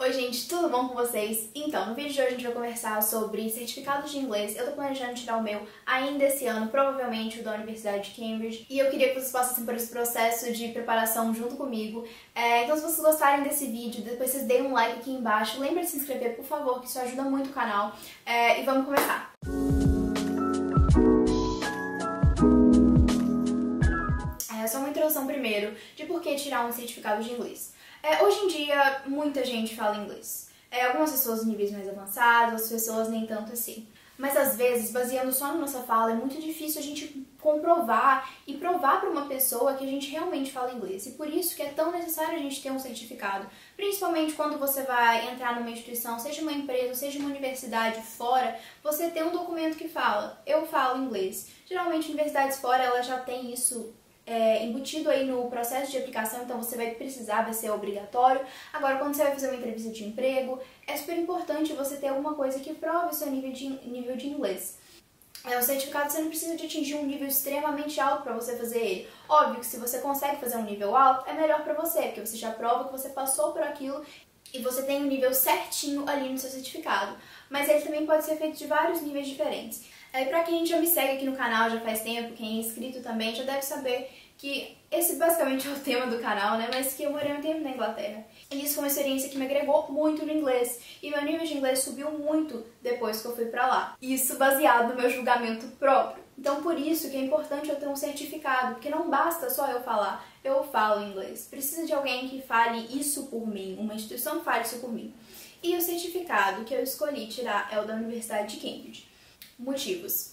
Oi gente, tudo bom com vocês? Então, no vídeo de hoje a gente vai conversar sobre certificados de inglês. Eu tô planejando tirar o meu ainda esse ano, provavelmente o da Universidade de Cambridge. E eu queria que vocês passassem por esse processo de preparação junto comigo. Então se vocês gostarem desse vídeo, depois vocês deem um like aqui embaixo. Lembre de se inscrever, por favor, que isso ajuda muito o canal. E vamos começar! Só uma introdução primeiro de por que tirar um certificado de inglês. Hoje em dia, muita gente fala inglês. Algumas pessoas em níveis mais avançados, outras pessoas nem tanto assim. Mas às vezes, baseando só na nossa fala, é muito difícil a gente comprovar e provar para uma pessoa que a gente realmente fala inglês. E por isso que é tão necessário a gente ter um certificado. Principalmente quando você vai entrar numa instituição, seja uma empresa, seja uma universidade fora, você tem um documento que fala, eu falo inglês. Geralmente, universidades fora, elas já têm isso embutido aí no processo de aplicação, então você vai precisar, vai ser obrigatório. Agora, quando você vai fazer uma entrevista de emprego, é super importante você ter alguma coisa que prove o seu nível de inglês. O certificado você não precisa de atingir um nível extremamente alto para você fazer ele. Óbvio que se você consegue fazer um nível alto, é melhor para você, porque você já prova que você passou por aquilo e você tem um nível certinho ali no seu certificado. Mas ele também pode ser feito de vários níveis diferentes. Pra quem já me segue aqui no canal já faz tempo, quem é inscrito também já deve saber que esse basicamente é o tema do canal, né? Mas que eu morei um tempo na Inglaterra. E isso foi uma experiência que me agregou muito no inglês. E meu nível de inglês subiu muito depois que eu fui pra lá. Isso baseado no meu julgamento próprio. Então por isso que é importante eu ter um certificado, porque não basta só eu falar, eu falo inglês. Precisa de alguém que fale isso por mim, uma instituição que fale isso por mim. E o certificado que eu escolhi tirar é o da Universidade de Cambridge. Motivos.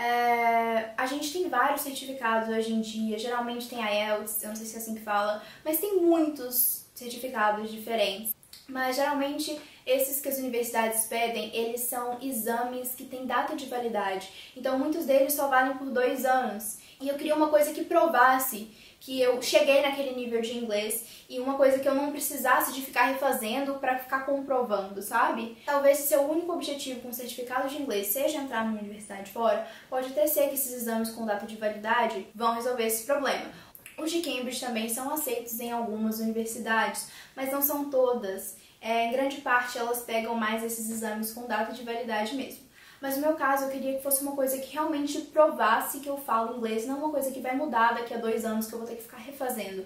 A gente tem vários certificados hoje em dia, geralmente tem a IELTS, eu não sei se é assim que fala, mas tem muitos certificados diferentes. Mas geralmente esses que as universidades pedem, eles são exames que têm data de validade. Então muitos deles só valem por 2 anos. E eu queria uma coisa que provasse que eu cheguei naquele nível de inglês e uma coisa que eu não precisasse de ficar refazendo para ficar comprovando, sabe? Talvez se seu único objetivo com o certificado de inglês seja entrar numa universidade fora, pode até ser que esses exames com data de validade vão resolver esse problema. Os de Cambridge também são aceitos em algumas universidades, mas não são todas. Em grande parte elas pegam mais esses exames com data de validade mesmo. Mas no meu caso eu queria que fosse uma coisa que realmente provasse que eu falo inglês, não uma coisa que vai mudar daqui a 2 anos, que eu vou ter que ficar refazendo.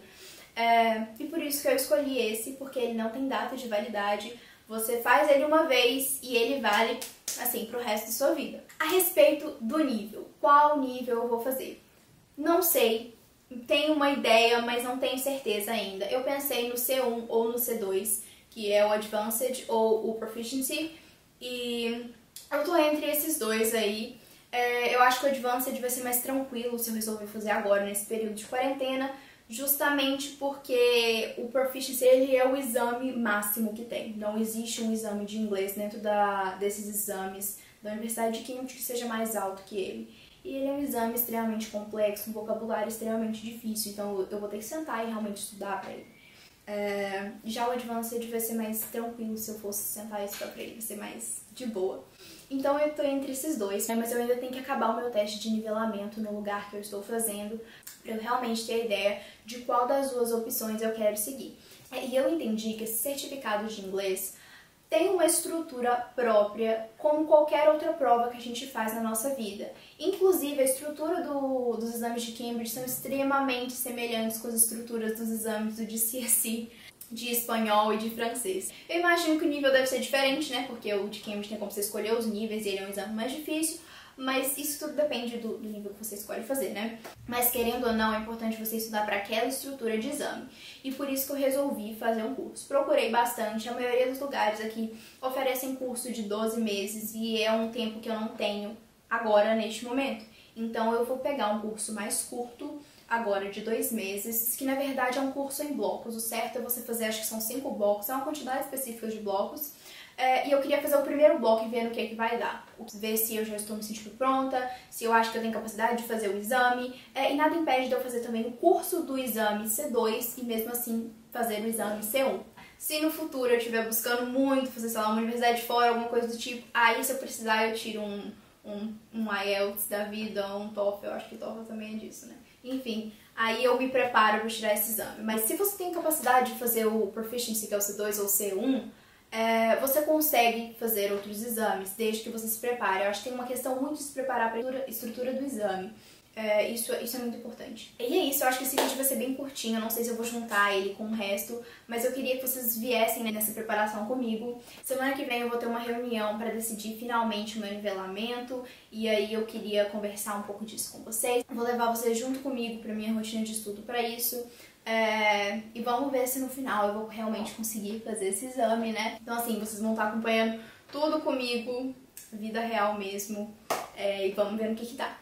E por isso que eu escolhi esse, porque ele não tem data de validade. Você faz ele uma vez e ele vale, assim, pro resto da sua vida. A respeito do nível, qual nível eu vou fazer? Não sei, tenho uma ideia, mas não tenho certeza ainda. Eu pensei no C1 ou no C2, que é o Advanced ou o Proficiency, e eu tô entre esses dois aí. Eu acho que o Advanced vai ser mais tranquilo se eu resolver fazer agora, nesse período de quarentena, justamente porque o Proficiency ele é o exame máximo que tem. Não existe um exame de inglês dentro desses exames da Universidade de Cambridge que seja mais alto que ele. E ele é um exame extremamente complexo, um vocabulário extremamente difícil, então eu vou ter que sentar e realmente estudar pra ele. Já o Advanced vai ser mais tranquilo se eu fosse sentar e estudar pra ele, vai ser mais de boa. Então eu tô entre esses dois, mas eu ainda tenho que acabar o meu teste de nivelamento no lugar que eu estou fazendo, pra eu realmente ter a ideia de qual das duas opções eu quero seguir. E eu entendi que esse certificado de inglês tem uma estrutura própria, como qualquer outra prova que a gente faz na nossa vida. Inclusive, a estrutura dos exames de Cambridge são extremamente semelhantes com as estruturas dos exames do GCSE, de espanhol e de francês. Eu imagino que o nível deve ser diferente, né? Porque o de Cambridge tem como você escolher os níveis e ele é um exame mais difícil. Mas isso tudo depende do nível que você escolhe fazer, né? Mas querendo ou não, é importante você estudar para aquela estrutura de exame. E por isso que eu resolvi fazer um curso. Procurei bastante, a maioria dos lugares aqui oferecem curso de 12 meses e é um tempo que eu não tenho agora, neste momento. Então eu vou pegar um curso mais curto, agora de 2 meses, que na verdade é um curso em blocos. O certo é você fazer, acho que são 5 blocos, é uma quantidade específica de blocos. E eu queria fazer o primeiro bloco e ver no que vai dar. Ver se eu já estou me sentindo pronta, se eu acho que eu tenho capacidade de fazer o exame. E nada impede de eu fazer também o curso do exame C2 e mesmo assim fazer o exame C1. Se no futuro eu estiver buscando muito fazer, sei lá, uma universidade fora, alguma coisa do tipo, aí se eu precisar eu tiro um IELTS da vida, um TOEFL, eu acho que TOEFL também é disso, né? Enfim, aí eu me preparo para tirar esse exame. Mas se você tem capacidade de fazer o Proficiency, que é o C2 ou C1, você consegue fazer outros exames, desde que você se prepare. Eu acho que tem uma questão muito de se preparar para a estrutura do exame. Isso é muito importante. E é isso, eu acho que esse vídeo vai ser bem curtinho, eu não sei se eu vou juntar ele com o resto, mas eu queria que vocês viessem nessa preparação comigo. Semana que vem eu vou ter uma reunião para decidir finalmente o meu nivelamento, e aí eu queria conversar um pouco disso com vocês. Vou levar vocês junto comigo para minha rotina de estudo para isso. E vamos ver se no final eu vou realmente conseguir fazer esse exame, né? Então assim, vocês vão estar acompanhando tudo comigo, vida real mesmo, e vamos ver no que dá.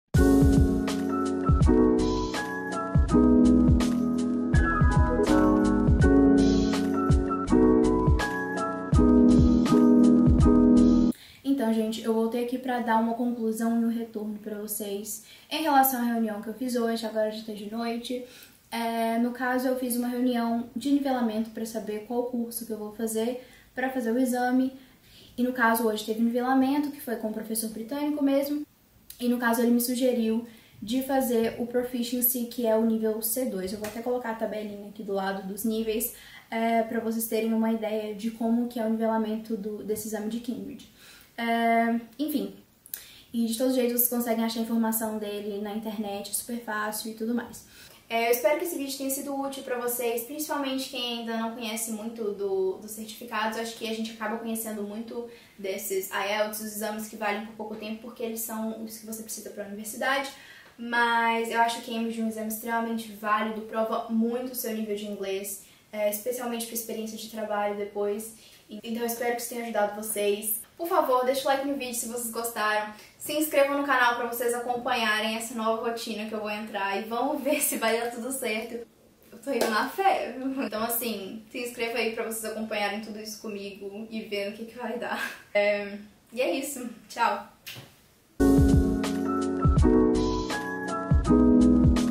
Então, gente, eu voltei aqui pra dar uma conclusão e um retorno pra vocês em relação à reunião que eu fiz hoje, agora já tá de noite. No caso, eu fiz uma reunião de nivelamento pra saber qual curso que eu vou fazer pra fazer o exame. E no caso, hoje teve nivelamento, que foi com o professor britânico mesmo. E no caso, ele me sugeriu de fazer o Proficiency, que é o nível C2. Eu vou até colocar a tabelinha aqui do lado dos níveis, pra vocês terem uma ideia de como que é o nivelamento desse exame de Cambridge. Enfim, e de todo jeito vocês conseguem achar a informação dele na internet, é super fácil e tudo mais. Eu espero que esse vídeo tenha sido útil pra vocês, principalmente quem ainda não conhece muito dos certificados. Eu acho que a gente acaba conhecendo muito desses IELTS, os exames que valem por pouco tempo, porque eles são os que você precisa pra universidade. Mas eu acho que Cambridge é um exame extremamente válido, prova muito o seu nível de inglês, especialmente para experiência de trabalho depois. Então eu espero que isso tenha ajudado vocês. Por favor, deixa o like no vídeo se vocês gostaram. Se inscrevam no canal para vocês acompanharem essa nova rotina que eu vou entrar. E vamos ver se vai dar tudo certo. Eu tô indo na fé, viu? Então assim, se inscreva aí para vocês acompanharem tudo isso comigo e ver o que vai dar. E é isso. Tchau!